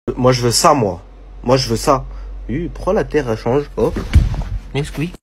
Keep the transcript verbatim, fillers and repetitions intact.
Moi je veux ça, moi. Moi je veux ça. Oui, pourquoi la terre elle change? Hop. Nesquik.